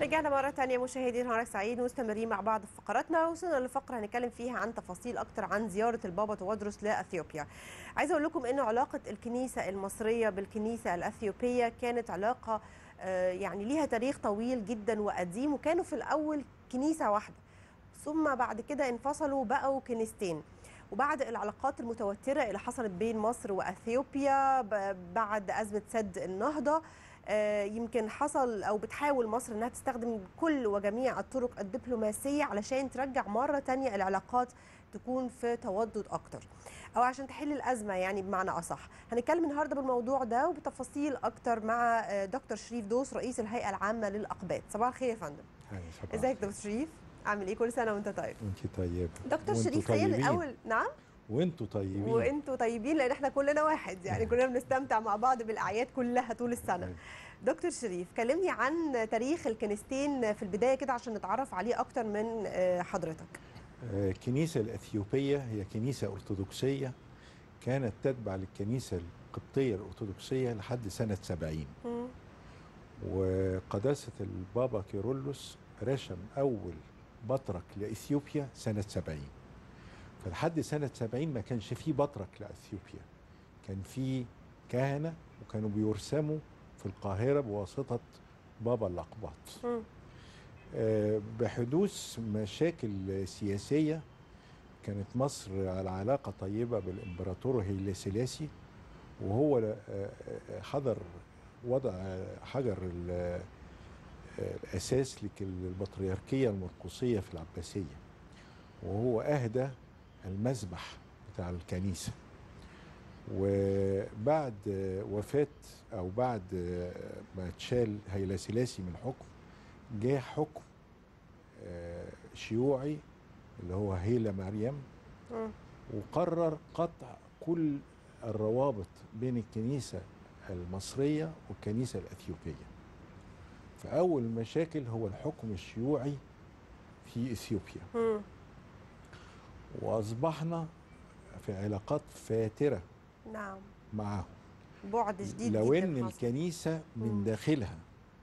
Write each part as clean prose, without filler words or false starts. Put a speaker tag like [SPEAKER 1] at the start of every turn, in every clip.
[SPEAKER 1] رجعنا مرة تانية مشاهدي نهارك سعيد، مستمرين مع بعض في فقراتنا. وصلنا لفقرة هنتكلم فيها عن تفاصيل أكتر عن زيارة البابا توادرس لأثيوبيا. عايزة أقول لكم إن علاقة الكنيسة المصرية بالكنيسة الأثيوبية كانت علاقة يعني ليها تاريخ طويل جدا وقديم، وكانوا في الأول كنيسة واحدة، ثم بعد كده انفصلوا بقوا كنيستين. وبعد العلاقات المتوترة اللي حصلت بين مصر وأثيوبيا بعد أزمة سد النهضة، يمكن حصل أو بتحاول مصر أنها تستخدم كل وجميع الطرق الدبلوماسية علشان ترجع مرة تانية العلاقات تكون في تودد أكتر، أو عشان تحل الأزمة يعني بمعنى أصح. هنتكلم النهاردة بالموضوع ده وبتفاصيل أكتر مع دكتور شريف دوس، رئيس الهيئة العامة للأقباط. صباح الخير يا فندم. ازيك دكتور شريف؟ عامل ايه؟ كل سنه وانت طيب.
[SPEAKER 2] وانت طيبه.
[SPEAKER 1] دكتور
[SPEAKER 2] وانتوا
[SPEAKER 1] شريف، خلينا
[SPEAKER 2] طيبين.
[SPEAKER 1] الاول. نعم.
[SPEAKER 2] وانتوا طيبين.
[SPEAKER 1] وانتوا طيبين، لان احنا كلنا واحد، يعني كلنا بنستمتع مع بعض بالاعياد كلها طول السنه. دكتور شريف، كلمني عن تاريخ الكنيستين في البدايه كده عشان نتعرف عليه اكتر من حضرتك.
[SPEAKER 2] الكنيسه الاثيوبيه هي كنيسه ارثوذكسيه كانت تتبع للكنيسه القبطيه الارثوذكسيه لحد سنه 70. وقداسه البابا كيرلس رشم اول بطرك لاثيوبيا سنه 70. فلحد سنه 70 ما كانش فيه بطرك لاثيوبيا، كان فيه كهنه وكانوا بيرسموا في القاهره بواسطه بابا الاقباط. بحدوث مشاكل سياسية كانت مصر على علاقة طيبة بالإمبراطور هيلي سيلاسي، وهو حضر وضع حجر الأساس للبطريركية المرقسية في العباسية، وهو أهدى المذبح بتاع الكنيسة. وبعد وفاة أو بعد ما اتشال هيلي سيلاسي من الحكم، جاء حكم شيوعي اللي هو هيلا مريم، وقرر قطع كل الروابط بين الكنيسة المصرية والكنيسة الأثيوبية. فأول مشاكل هو الحكم الشيوعي في إثيوبيا، وأصبحنا في علاقات فاترة
[SPEAKER 1] نعم
[SPEAKER 2] معهم.
[SPEAKER 1] بعد جديد
[SPEAKER 2] لو
[SPEAKER 1] جدا
[SPEAKER 2] إن
[SPEAKER 1] حصل.
[SPEAKER 2] الكنيسة من داخلها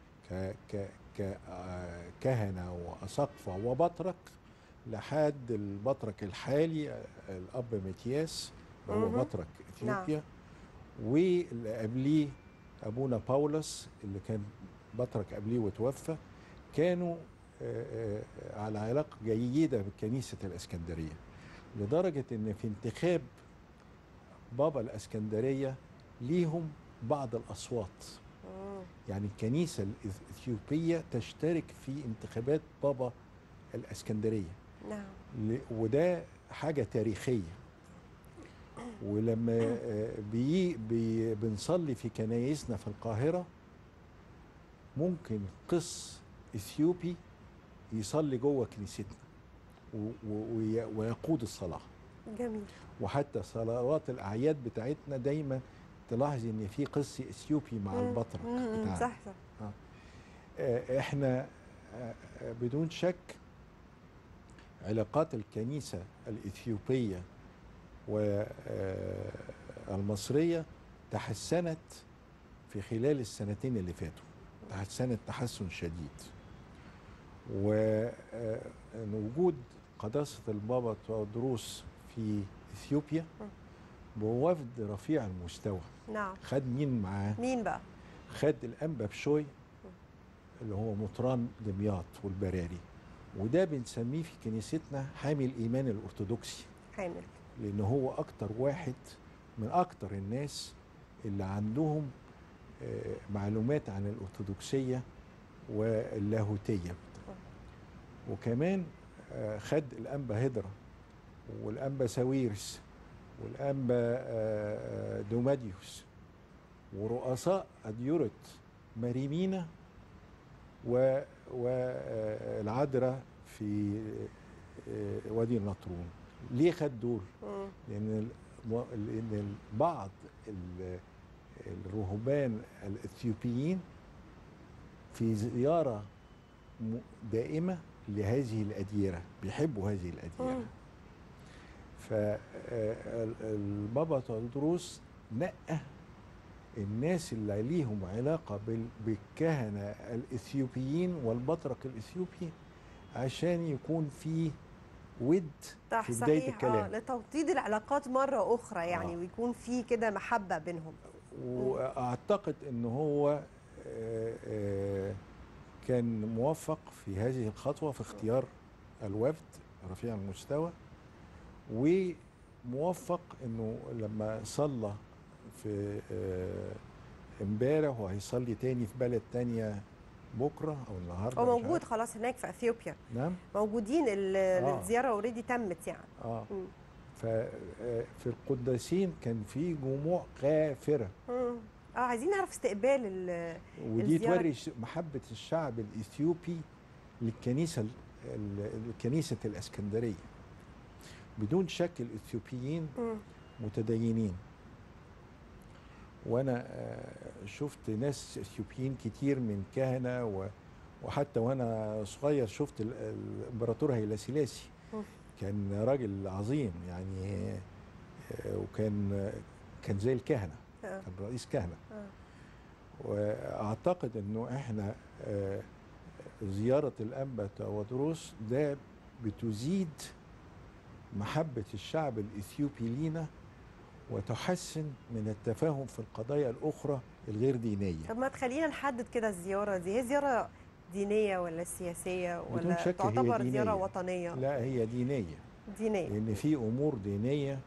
[SPEAKER 2] كهنة وأساقفة وبطرك لحد البطرك الحالي الأب متياس وهو بطرك إثيوبيا.
[SPEAKER 1] نعم.
[SPEAKER 2] واللي قبليه أبونا باولس اللي كان بطرك قبليه وتوفى، كانوا على علاقة جيدة بكنيسة الإسكندرية، لدرجة إن في انتخاب بابا الإسكندرية ليهم بعض الأصوات. يعني الكنيسة الإثيوبية تشترك في انتخابات بابا الإسكندرية.
[SPEAKER 1] نعم.
[SPEAKER 2] وده حاجة تاريخية. ولما بنصلي في كنايسنا في القاهرة، ممكن قس إثيوبي يصلي جوه كنيستنا ويقود الصلاة.
[SPEAKER 1] جميل.
[SPEAKER 2] وحتى صلوات الأعياد بتاعتنا دايما تلاحظ ان في قس اثيوبي مع البطرك بتاعنا.
[SPEAKER 1] صح.
[SPEAKER 2] احنا بدون شك علاقات الكنيسة الإثيوبية والمصرية تحسنت في خلال السنتين اللي فاتوا، تحسنت تحسن شديد. ووجود قداسة البابا توادروس في إثيوبيا بوفد رفيع المستوى.
[SPEAKER 1] نعم.
[SPEAKER 2] خد مين معاه؟
[SPEAKER 1] مين بقى؟
[SPEAKER 2] خد الأنبا بشوي اللي هو مطران دمياط والبراري، وده بنسميه في كنيستنا حامي الإيمان الأرثوذكسي.
[SPEAKER 1] حامل.
[SPEAKER 2] لأن هو أكتر واحد من أكتر الناس اللي عندهم معلومات عن الأرثوذكسية واللاهوتية. وكمان خد الأنبا هدرة والأنبا ساويرس والأنبا دوماديوس ورؤساء أديرة مريمينا والعذراء في وادي النطرون. ليه خد دول؟ لأن بعض الرهبان الإثيوبيين في زيارة دائمة لهذه الأديرة، بيحبوا هذه الأديرة. فالبابا تودروس نقى الناس اللي ليهم علاقة بالكهنة الإثيوبيين والبطرك الإثيوبي، عشان يكون في ود في بداية
[SPEAKER 1] صحيح.
[SPEAKER 2] الكلام.
[SPEAKER 1] لتوطيد العلاقات مرة أخرى يعني، ويكون في كده محبة بينهم.
[SPEAKER 2] وأعتقد أن هو كان موفق في هذه الخطوة في اختيار الوفد رفيع المستوى، وموفق أنه لما صلى في امبارح وهيصلي تاني في بلد تانية بكرة أو النهاردة،
[SPEAKER 1] هو موجود خلاص هناك في أثيوبيا.
[SPEAKER 2] نعم
[SPEAKER 1] موجودين. الزيارة اوريدي تمت يعني.
[SPEAKER 2] ففي القداسين كان في جموع كافرة.
[SPEAKER 1] عايزين نعرف استقبال
[SPEAKER 2] ودي توري محبة الشعب الإثيوبي للكنيسة، كنيسة الإسكندرية. بدون شك الإثيوبيين متدينين، وأنا شفت ناس إثيوبيين كتير من كهنة، وحتى وأنا صغير شفت الإمبراطور هيلا سيلاسي، كان راجل عظيم يعني، وكان زي الكهنة، كان رئيس كهنة. واعتقد انه احنا زيارة الانبا تودروس ده بتزيد محبة الشعب الاثيوبي لينا، وتحسن من التفاهم في القضايا الاخرى الغير دينية.
[SPEAKER 1] طب ما تخلينا نحدد كده، الزيارة دي هي زيارة دينية ولا سياسية ولا
[SPEAKER 2] تعتبر
[SPEAKER 1] هي زيارة وطنية؟
[SPEAKER 2] لا، هي دينية. لان في امور دينية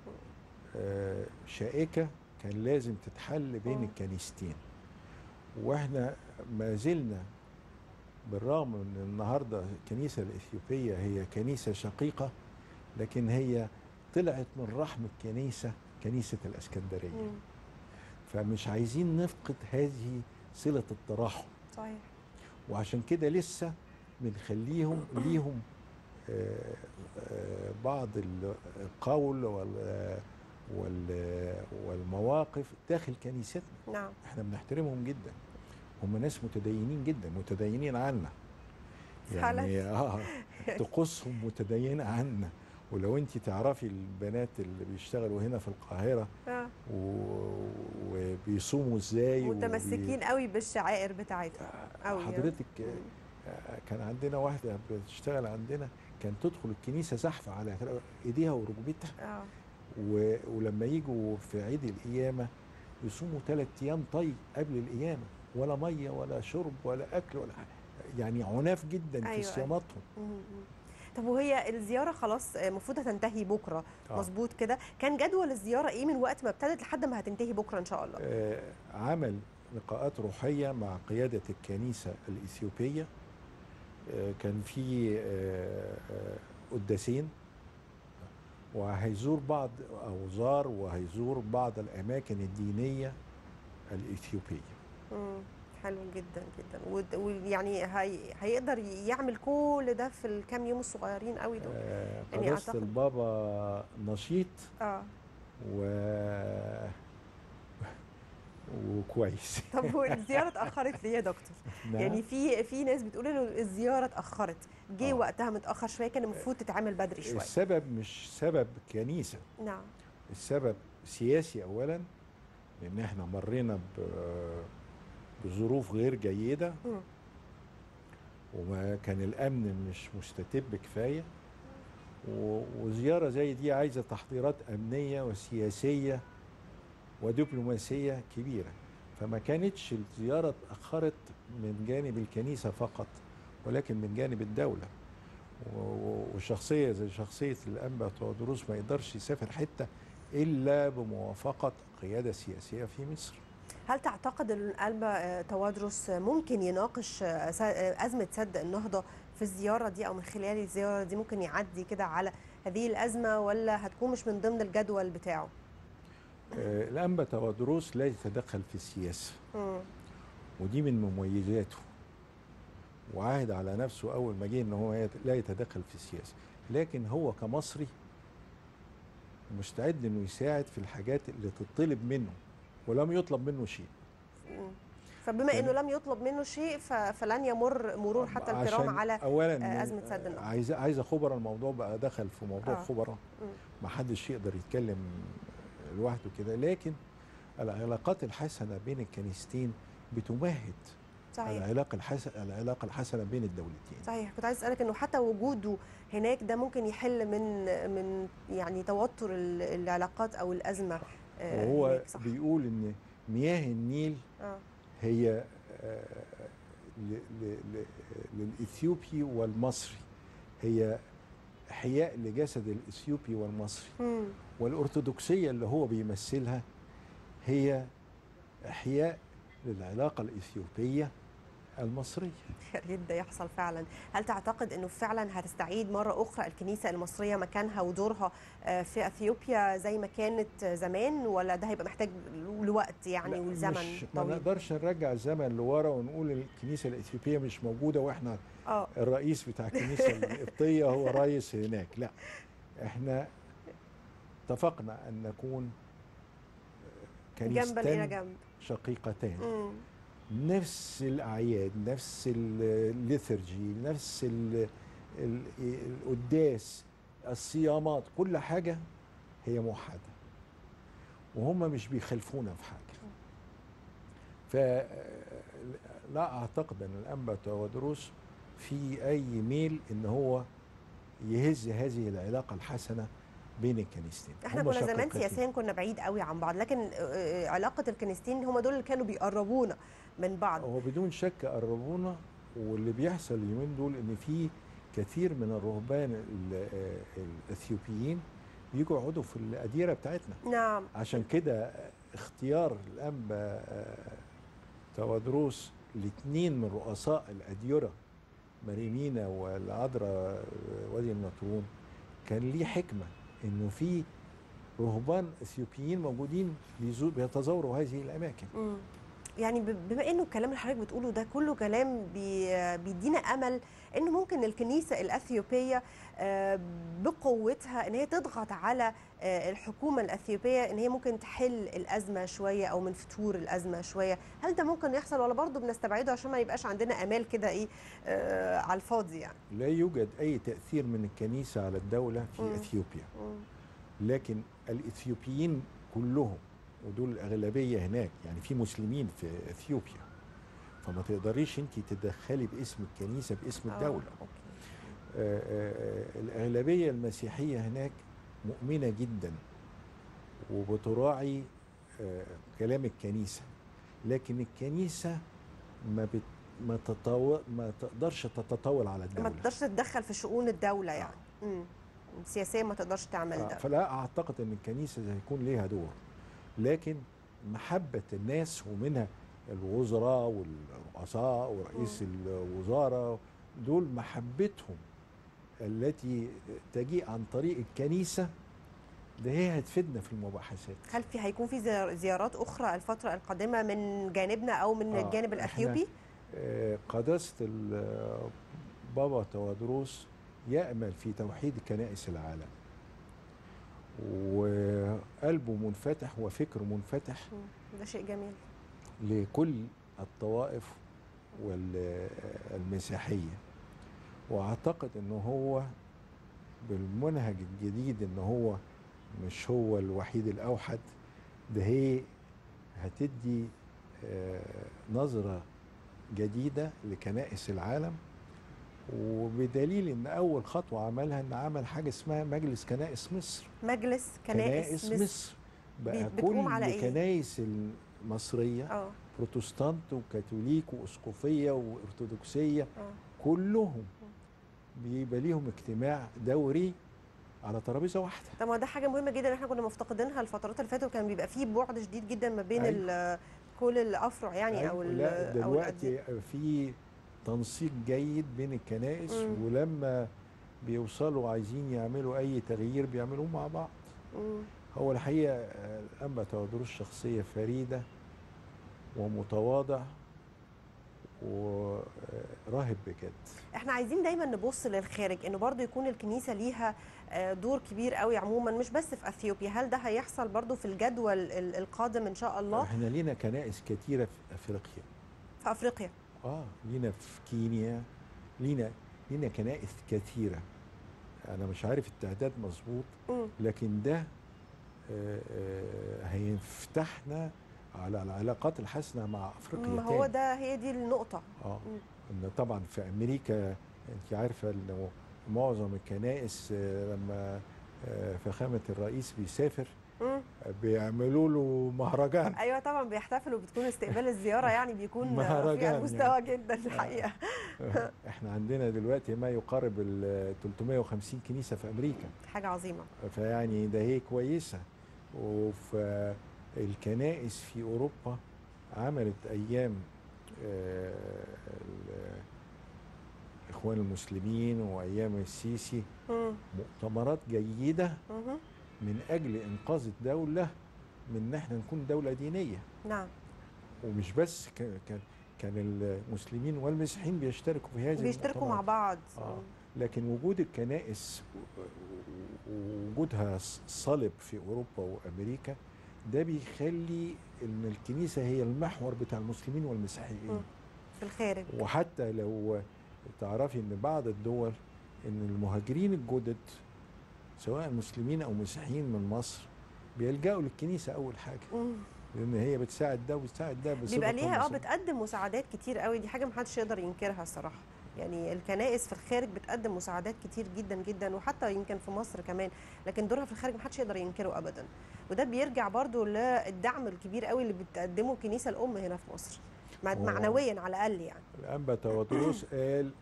[SPEAKER 2] شائكة كان لازم تتحل بين الكنيستين، واحنا ما زلنا بالرغم من النهارده الكنيسه الاثيوبيه هي كنيسه شقيقه، لكن هي طلعت من رحم كنيسه الاسكندريه. فمش عايزين نفقد هذه صله التراحم.
[SPEAKER 1] صحيح.
[SPEAKER 2] وعشان كده لسه بنخليهم ليهم بعض القول والمواقف داخل كنيستنا.
[SPEAKER 1] نعم.
[SPEAKER 2] احنا بنحترمهم جدا، هم ناس متدينين جدا، متدينين عنا يعني. طقوسهم متدينه عنا. ولو انت تعرفي البنات اللي بيشتغلوا هنا في القاهره وبيصوموا ازاي،
[SPEAKER 1] متمسكين قوي بالشعائر بتاعتهم قوي.
[SPEAKER 2] حضرتك كان عندنا واحده بتشتغل عندنا، كانت تدخل الكنيسه زحفه على ايديها وركبتها. ولما يجوا في عيد القيامه يصوموا 3 ايام طي قبل القيامه، ولا ميه ولا شرب ولا اكل ولا يعني عناف جدا في صياماتهم.
[SPEAKER 1] طب وهي الزياره خلاص المفروض هتنتهي بكره، مظبوط كده؟ كان جدول الزياره ايه من وقت ما ابتدت لحد ما هتنتهي بكره ان شاء الله؟
[SPEAKER 2] عمل لقاءات روحيه مع قياده الكنيسه الاثيوبيه. كان في قداسين، وهيزور بعض أو زار وهيزور بعض الأماكن الدينية الإثيوبية.
[SPEAKER 1] حلو جدا جدا. ويعني هيقدر يعمل كل ده في الكام يوم الصغيرين قوي دول؟
[SPEAKER 2] يعني قداسة البابا نشيط وكويس.
[SPEAKER 1] طب والزياره اتاخرت ليه يا دكتور؟ يعني في ناس بتقول انه الزياره اتاخرت، جه وقتها متاخر شويه، كان المفروض تتعمل بدري شويه.
[SPEAKER 2] السبب مش سبب كنيسه.
[SPEAKER 1] نعم.
[SPEAKER 2] السبب سياسي اولا، لان احنا مرينا بظروف غير جيده، وما كان الامن مش مستتب كفايه، وزياره زي دي عايزه تحضيرات امنيه وسياسيه ودبلوماسيه كبيره. فما كانتش الزياره اتاخرت من جانب الكنيسه فقط، ولكن من جانب الدوله. وشخصيه زي شخصيه الانبا تودروس ما يقدرش يسافر حته الا بموافقه قياده سياسيه في مصر.
[SPEAKER 1] هل تعتقد ان الانبا تودروس ممكن يناقش ازمه سد النهضه في الزياره دي، او من خلال الزياره دي ممكن يعدي كده على هذه الازمه، ولا هتكون مش من ضمن الجدول بتاعه؟
[SPEAKER 2] الانبا تودروس لا يتدخل في السياسه، ودي من مميزاته، وعاهد على نفسه اول ما جه ان هو لا يتدخل في السياسه، لكن هو كمصري مستعد انه يساعد في الحاجات اللي تطلب منه، ولم يطلب منه شيء.
[SPEAKER 1] فبما انه لم يطلب منه شيء فلن يمر مرور حتى الكرام على ازمه سد النهضه.
[SPEAKER 2] عايزه خبراء، الموضوع بقى دخل في موضوع خبراء، ما حدش يقدر يتكلم لوحده كده. لكن العلاقات الحسنة بين الكنيستين بتمهد
[SPEAKER 1] صحيح.
[SPEAKER 2] العلاقة الحسنة بين الدولتين.
[SPEAKER 1] صحيح. كنت عايز اسالك انه حتى وجوده هناك ده ممكن يحل من يعني توتر العلاقات او الازمه
[SPEAKER 2] وهو
[SPEAKER 1] هناك. صح.
[SPEAKER 2] بيقول ان مياه النيل هي للاثيوبي والمصري هي احياء لجسد الاثيوبي والمصري، والارثوذكسيه اللي هو بيمثلها هي احياء للعلاقه الاثيوبيه المصريه.
[SPEAKER 1] يا ريت ده يحصل فعلا. هل تعتقد انه فعلا هتستعيد مره اخرى الكنيسه المصريه مكانها ودورها في اثيوبيا زي ما كانت زمان، ولا ده هيبقى محتاج لوقت يعني والزمن
[SPEAKER 2] ما
[SPEAKER 1] طويل؟
[SPEAKER 2] نقدرش نرجع الزمن لورا ونقول الكنيسه الاثيوبيه مش موجوده واحنا الرئيس بتاع الكنيسه القبطيه هو رئيس هناك. لا، احنا اتفقنا ان نكون كنيستين شقيقتان، نفس الأعياد، نفس الليثرجي، نفس القداس، الصيامات، كل حاجة هي موحدة وهم مش بيخالفونا في حاجة. فلا أعتقد أن الأنبا تودروس في أي ميل أن هو يهز هذه العلاقة الحسنة بين الكنيستين.
[SPEAKER 1] احنا كنا زمان سياسيا كنا بعيد قوي عن بعض، لكن علاقة الكنيستين هم دول اللي كانوا بيقربونا من بعض.
[SPEAKER 2] هو بدون شك قربونا، واللي بيحصل اليومين دول ان في كثير من الرهبان الاثيوبيين بيجوا يقعدوا في الأديرة بتاعتنا.
[SPEAKER 1] نعم.
[SPEAKER 2] عشان كده اختيار الأنبا تودروس لاثنين من رؤساء الأديرة مريمينا والعذراء وادي النطرون كان ليه حكمة، انه في رهبان اثيوبيين موجودين بيتزوروا هذه الاماكن.
[SPEAKER 1] يعني بما انه الكلام اللي حضرتك بتقوله ده كله كلام بيدينا امل انه ممكن الكنيسه الاثيوبيه بقوتها ان هي تضغط على الحكومه الاثيوبيه ان هي ممكن تحل الازمه شويه او من فتور الازمه شويه. هل ده ممكن يحصل ولا برضه بنستبعده عشان ما يبقاش عندنا امال كده ايه على الفاضي يعني؟
[SPEAKER 2] لا يوجد اي تاثير من الكنيسه على الدوله في اثيوبيا، لكن الاثيوبيين كلهم ودول الأغلبية هناك، يعني في مسلمين في اثيوبيا، فما تقدريش انت تدخلي باسم الكنيسة باسم الدولة. الأغلبية المسيحية هناك مؤمنة جدا وبتراعي كلام الكنيسة، لكن الكنيسة ما تقدرش تتطاول على الدولة،
[SPEAKER 1] ما تقدرش تتدخل في شؤون الدولة يعني. سياسيا ما تقدرش تعمل ده.
[SPEAKER 2] فلا أعتقد أن الكنيسة هيكون ليها دور، لكن محبة الناس ومنها الوزراء والرؤساء ورئيس الوزارة دول محبتهم التي تجيء عن طريق الكنيسة ده هي هتفيدنا في المباحثات.
[SPEAKER 1] هل هيكون في زيارات أخرى الفترة القادمة من جانبنا أو من الجانب الأثيوبي؟
[SPEAKER 2] قداسة البابا تودروس يأمل في توحيد كنائس العالم، وقلبه منفتح وفكره منفتح.
[SPEAKER 1] ده شيء جميل
[SPEAKER 2] لكل الطوائف والمسيحية، واعتقد انه هو بالمنهج الجديد انه هو مش هو الوحيد الاوحد، ده هي هتدي نظرة جديدة لكنائس العالم، وبدليل ان اول خطوه عملها ان عمل حاجه اسمها مجلس كنائس مصر.
[SPEAKER 1] مجلس كنائس مصر
[SPEAKER 2] بقى كل كنائس المصريه بروتستانت وكاثوليك واسقفيه وارثوذكسيه كلهم بيبقى ليهم اجتماع دوري على ترابيزه واحده.
[SPEAKER 1] طب ما ده حاجه مهمه جدا احنا كنا مفتقدينها الفترات اللي فاتت، وكان بيبقى فيه بعد شديد جدا ما بين كل الافرع يعني او
[SPEAKER 2] لا دلوقتي في تنسيق جيد بين الكنائس، ولما بيوصلوا عايزين يعملوا اي تغيير بيعملوه مع بعض. هو الحقيقه الانبا تودروس شخصيه فريده ومتواضع وراهب بجد.
[SPEAKER 1] احنا عايزين دايما نبص للخارج، انه برضو يكون الكنيسه ليها دور كبير قوي عموما مش بس في اثيوبيا. هل ده هيحصل برضو في الجدول القادم ان شاء الله؟
[SPEAKER 2] احنا لينا كنائس كثيره في افريقيا.
[SPEAKER 1] في افريقيا
[SPEAKER 2] لينا في كينيا، لينا كنائس كثيره. انا مش عارف التعداد مظبوط، لكن ده هيفتحنا على العلاقات الحسنه مع افريقيا
[SPEAKER 1] ما
[SPEAKER 2] تاني.
[SPEAKER 1] هو ده، هي دي النقطة.
[SPEAKER 2] ان طبعا في امريكا انت عارفه انه معظم الكنائس لما فخامه الرئيس بيسافر
[SPEAKER 1] مم.
[SPEAKER 2] بيعملوا له مهرجان.
[SPEAKER 1] ايوه طبعا بيحتفلوا، بتكون استقبال الزياره يعني بيكون رفيع
[SPEAKER 2] مهرجان
[SPEAKER 1] المستوى
[SPEAKER 2] يعني.
[SPEAKER 1] جدا الحقيقه.
[SPEAKER 2] احنا عندنا دلوقتي ما يقارب ال 350 كنيسه في امريكا،
[SPEAKER 1] حاجه عظيمه.
[SPEAKER 2] فيعني ده هي كويسه. وفي الكنائس في اوروبا عملت ايام الاخوان المسلمين وايام السيسي مؤتمرات جيده من اجل انقاذ الدوله من ان احنا نكون دوله دينيه.
[SPEAKER 1] نعم.
[SPEAKER 2] ومش بس كان المسلمين والمسيحيين بيشتركوا في هذه
[SPEAKER 1] بيشتركوا مع بعض.
[SPEAKER 2] لكن وجود الكنائس ووجودها صلب في اوروبا وامريكا ده بيخلي ان الكنيسه هي المحور بتاع المسلمين والمسيحيين
[SPEAKER 1] في الخارج.
[SPEAKER 2] وحتى لو تعرفي ان بعض الدول ان المهاجرين الجدد سواء مسلمين او مسيحيين من مصر بيلجأوا للكنيسه اول حاجه، لان هي بتساعد ده وبتساعد ده.
[SPEAKER 1] بيبقى ليها بتقدم مساعدات كتير قوي، دي حاجه محدش يقدر ينكرها الصراحه. يعني الكنائس في الخارج بتقدم مساعدات كتير جدا جدا، وحتى يمكن في مصر كمان، لكن دورها في الخارج محدش يقدر ينكره ابدا. وده بيرجع برضو للدعم الكبير قوي اللي بتقدمه الكنيسه الام هنا في مصر معنويا على الاقل. يعني
[SPEAKER 2] الانبا تواضروس قال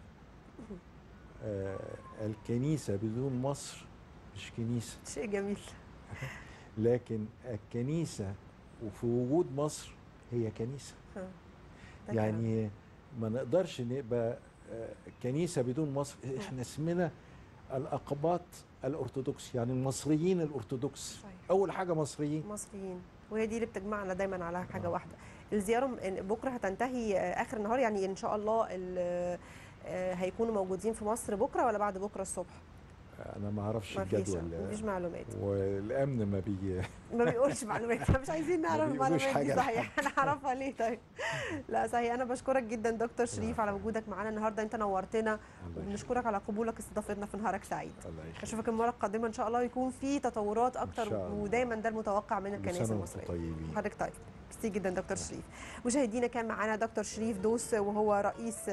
[SPEAKER 2] الكنيسه بدون مصر مش كنيسه.
[SPEAKER 1] شيء جميل.
[SPEAKER 2] لكن الكنيسه وفي وجود مصر هي كنيسه. يعني ما نقدرش نبقى كنيسه بدون مصر. احنا اسمنا الاقباط الارثوذكس، يعني المصريين الارثوذكس. صحيح. اول حاجه مصريين
[SPEAKER 1] وهي دي اللي بتجمعنا دايما على حاجه واحده. الزياره بكره هتنتهي اخر النهار، يعني ان شاء الله هيكونوا موجودين في مصر بكره ولا بعد بكره الصبح؟
[SPEAKER 2] انا ما اعرفش الجدول،
[SPEAKER 1] مفيش معلومات،
[SPEAKER 2] والامن ما
[SPEAKER 1] بيقولش معلومات. احنا مش عايزين نعرف المعلومات دي. صحيح هنعرفها ليه؟ طيب لا صحيح. انا بشكرك جدا دكتور شريف على وجودك معانا النهارده، انت نورتنا، وبنشكرك على قبولك استضافتنا في نهارك سعيد. اشوفك المره القادمه ان شاء الله يكون في تطورات اكتر، ودايما ده المتوقع من الكنائس المصريه. حضرتك طيب. ميرسي جدا دكتور شريف. مشاهدينا كان معانا دكتور شريف دوس، وهو رئيس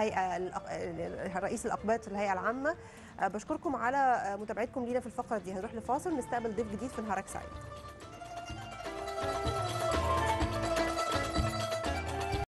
[SPEAKER 1] رئيس الاقباط الهيئه العامه. بشكركم على متابعتكم لينا في الفقره دي. هنروح لفاصل نستقبل ضيف جديد في نهارك سعيد.